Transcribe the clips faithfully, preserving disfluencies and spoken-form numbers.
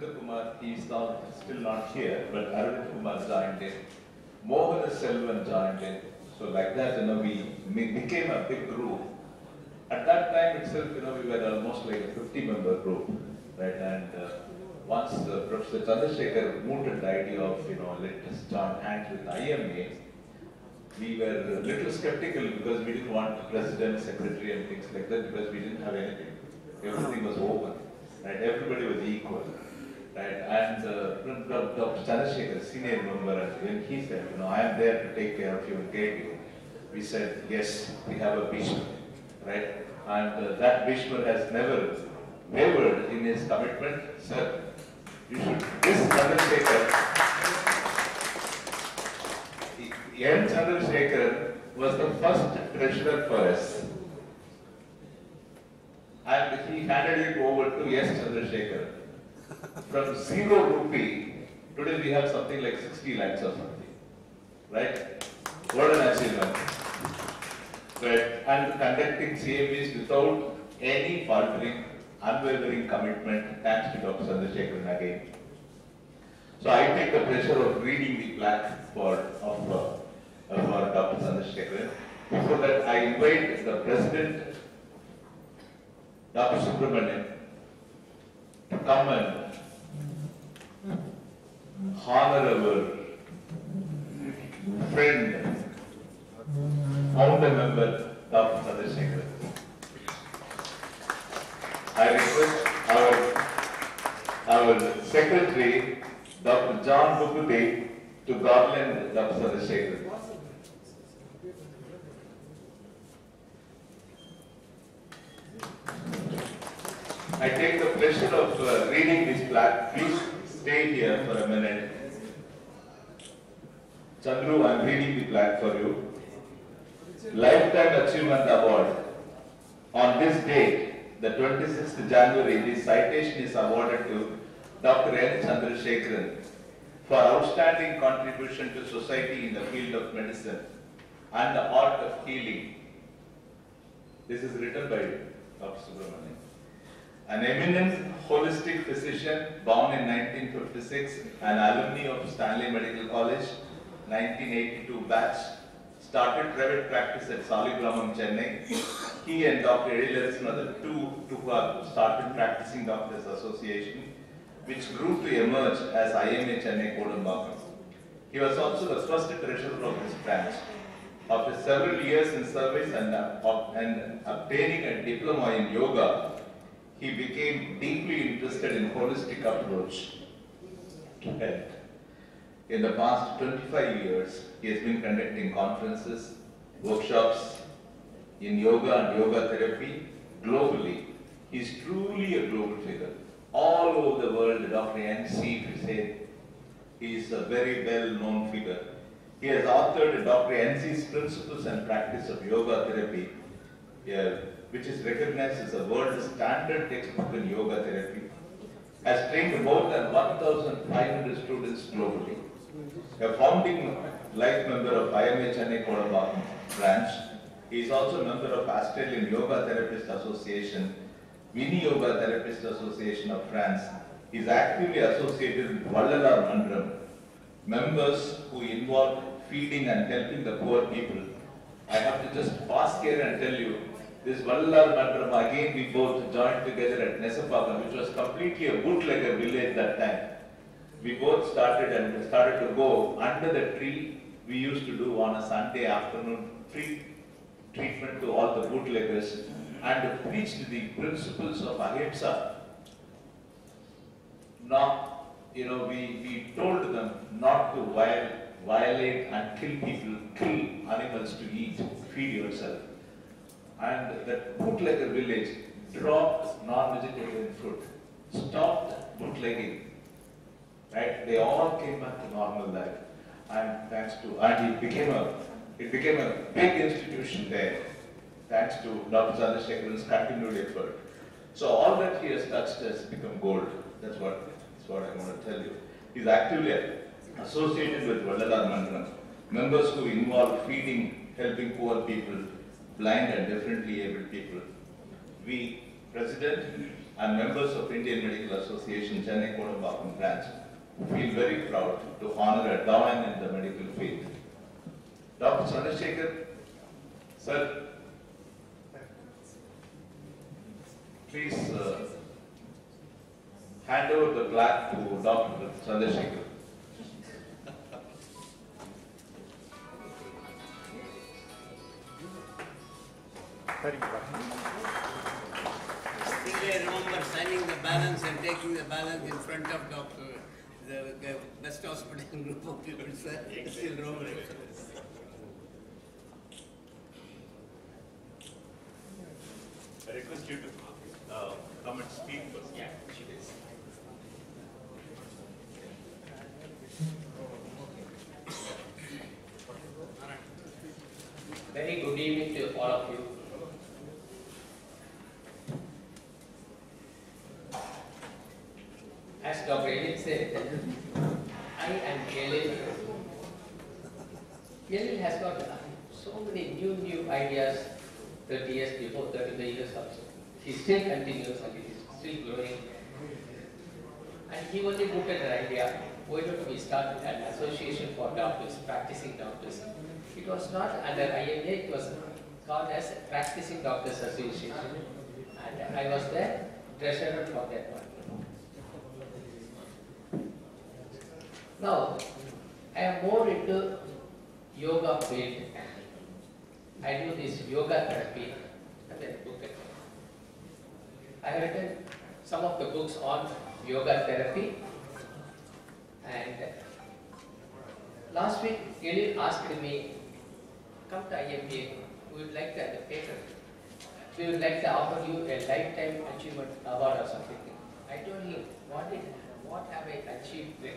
Arvind Kumar, he's not, still not here, but Arvind Kumar joined in. Mohan Selvan joined in. So like that, you know, we, we became a big group. At that time itself, you know, we were almost like a fifty member group, right? And uh, once uh, Professor Chandrasekhar mooted the idea of, you know, let us join hands with I M A, we were a little skeptical because we didn't want president, secretary and things like that because we didn't have anything. Everything was open, right? Everybody was equal, right? And uh, Doctor Chandrasekhar, senior member, when he said, you know, I am there to take care of you and guide you, we said, yes, we have a Bhishma, right? And uh, that Bhishma has never wavered in his commitment. Sir, you should, this Chandrasekhar, N. Chandrasekhar was the first treasurer for us. And he handed it over to S. Chandrasekhar. From zero rupee, today we have something like sixty lakhs or something. Right? What an achievement. Right? And conducting C M Vs without any faltering, unwavering commitment, thanks to Doctor Chandrasekhar again. So I take the pleasure of reading the plaque for, of, uh, for Doctor Chandrasekhar. Before that, I invite the President, Doctor Subramanian, to come and honor our friend, founder member, Doctor Chandrasekhar. I request our, our secretary, Doctor John Bukute, to garland Doctor Chandrasekhar. I take the pleasure of uh, reading this plaque. Please stay here for a minute. Chandru, I am reading the plaque for you. Lifetime Achievement Award. On this date, the twenty-sixth of January, this citation is awarded to Doctor N. Chandrasekharan for outstanding contribution to society in the field of medicine and the art of healing. This is written by Doctor Subramanian. An eminent holistic physician, born in nineteen fifty-six, an alumni of Stanley Medical College, nineteen eighty-two batch, started private practice at Saligramam, Chennai. He and Doctor Edilaris, another two, two who have started practicing Doctors Association, which grew to emerge as I M A Chennai Kodambakam. He was also the first treasurer of this branch. After several years in service and, uh, and obtaining a diploma in yoga, he became deeply interested in holistic approach to health. In the past twenty-five years, he has been conducting conferences, workshops in yoga and yoga therapy globally. He is truly a global figure. All over the world, Doctor N C, if you say, he is a very well-known figure. He has authored Doctor N C's Principles and Practice of Yoga Therapy, yeah, which is recognized as a world standard textbook in yoga therapy, has trained more than one thousand five hundred students globally. A founding life member of I M A Chennai Kodambakam branch, he is also a member of Australian Yoga Therapist Association, Mini Yoga Therapist Association of France. He is actively associated with Vallalar Mandram, members who involve feeding and helping the poor people. I have to just pause here and tell you, this Vallalar Mandram, again we both joined together at Nesapakam, which was completely a bootlegger village that time. We both started and started to go under the tree. We used to do on a Sunday afternoon free treatment to all the bootleggers and preached the principles of ahimsa. Not, you know, we, we told them not to viol violate and kill people, kill animals to eat, feed yourself. And that bootlegger village dropped non-vegetarian food, stopped bootlegging, right? They all came back to normal life, and thanks to, and it became a, it became a big institution there, thanks to Doctor Chandrasekharan's continued effort. So all that he has touched has become gold. That's what, that's what I want to tell you. He's actively associated with Vallalar Mandram, members who involve feeding, helping poor people, blind and differently able people. We, President, and members of Indian Medical Association Chennai Kodambakkam branch feel very proud to honor a doyen in the medical field. Doctor Chandrasekhar, sir, please uh, hand over the plaque to Doctor Chandrasekhar. Still I remember signing the balance and taking the balance in front of Doctor the, the best hospital group of people, sir. I still remember it. I request you to uh, come and speak first. Yeah, she is. Very good evening to all of you. As Doctor Elin said, I and Elin, Elin has got so many new, new ideas thirty years before, thirty-five years also. He still continues and it is still growing. And he only looked at an idea, why don't we start an association for doctors, practicing doctors. It was not under I M A, it was called as Practicing Doctors Association. And I was the treasurer for that one. Now, I am more into yoga field. I do this yoga therapy and then book it. I have written some of the books on yoga therapy, and last week Elin asked me, come to I M A, we would like to have the paper. We would like to offer you a lifetime achievement award or something. I told him, what did, what have I achieved there?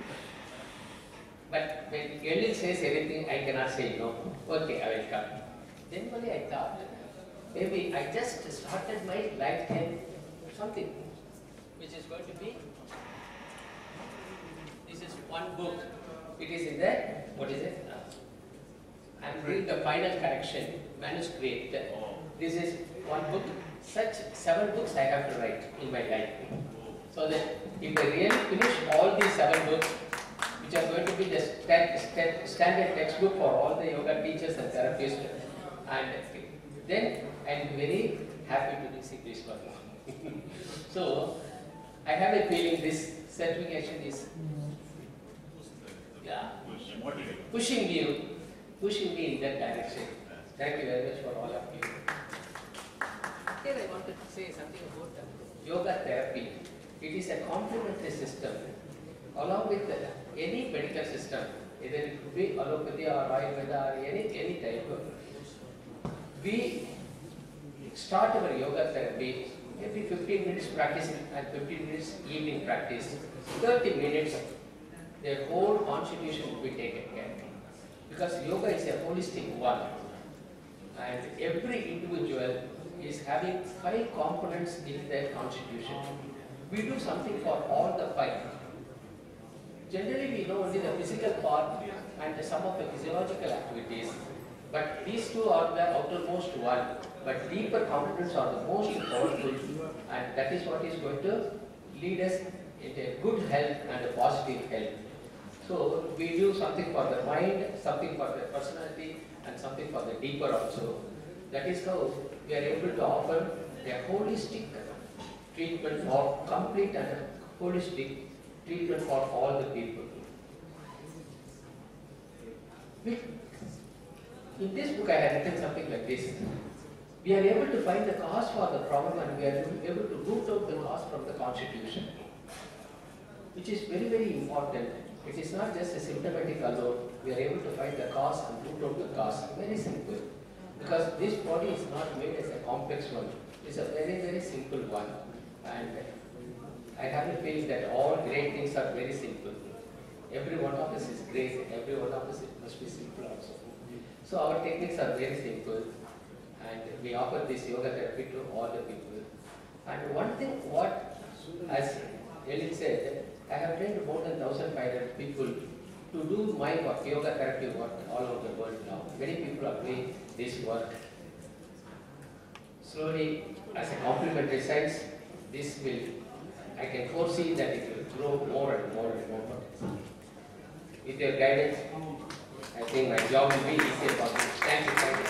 But when Elin says anything, I cannot say no. Okay, I will come. Then only I thought, maybe I just started my lifetime something, which is going to be, this is one book. It is in there, what is it? I am doing the final correction, manuscript. This is one book. Such seven books I have to write in my life. So that if I really finish all these seven books, which are going to be the st st standard textbook for all the yoga teachers and therapists, and then I am very happy to receive this one. So I have a feeling this certification is yeah, pushing you, pushing me in that direction. Thank you very much for all of you. Here I wanted to say something about yoga therapy. It is a complementary system along with any medical system, either it could be allopathy or Ayurveda or any, any type of. We start our yoga therapy every fifteen minutes practice and fifteen minutes evening practice. thirty minutes, their whole constitution will be taken care of. Because yoga is a holistic one. And every individual is having five components in their constitution. We do something for all the five. Generally, we know only the physical part and some of the physiological activities, but these two are the outermost one. But deeper components are the most powerful, and that is what is going to lead us into good health and a positive health. So we do something for the mind, something for the personality, and something for the deeper also. That is how we are able to offer a holistic treatment for complete and holistic treatment for all the people. We, in this book I have written something like this. We are able to find the cause for the problem and we are able to root out the cause from the constitution, which is very, very important. It is not just a symptomatic alone. We are able to find the cause and root out the cause. Very simple. Because this body is not made as a complex one. It's a very, very simple one. And I have a feeling that all great things are very simple. Every one of us is great. Every one of us must be simple also. So our techniques are very simple. And we offer this yoga therapy to all the people. And one thing, what, as Elin said, I have trained more than one thousand five hundred people to do my work, yoga therapy work all over the world now. Many people are doing this work. Slowly, as a complementary science, this will, I can foresee that it will grow more and more and more potential. With your guidance, I think my job will be easier for me. Thank you, thank you.